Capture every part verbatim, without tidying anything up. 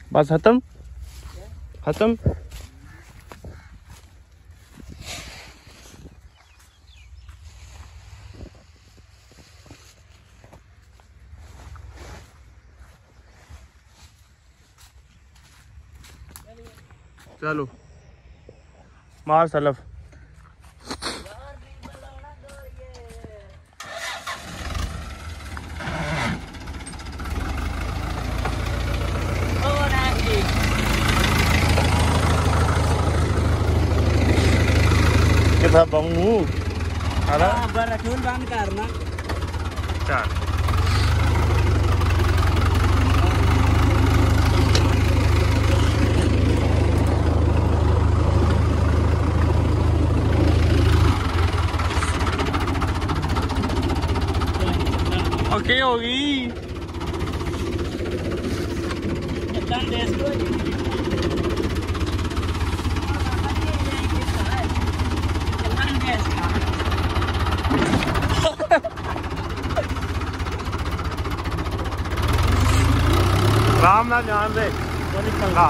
बस खत्म खत्म। चलो मार सलफ। कितना बंगू बरठूल बंद करना। चल ओके होगी। राम ना जान दे तो निकलगा।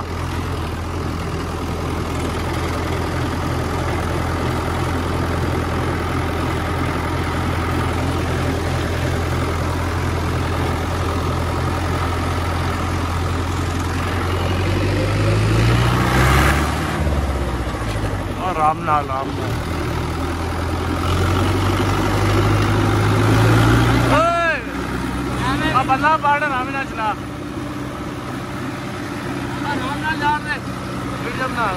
राम ना राम ना अब बंदा पाड़ राम ना चला राम ना जान दे मीडियम ना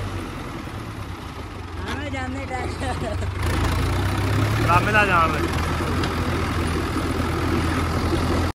हमें जानने का राम ना जान दे।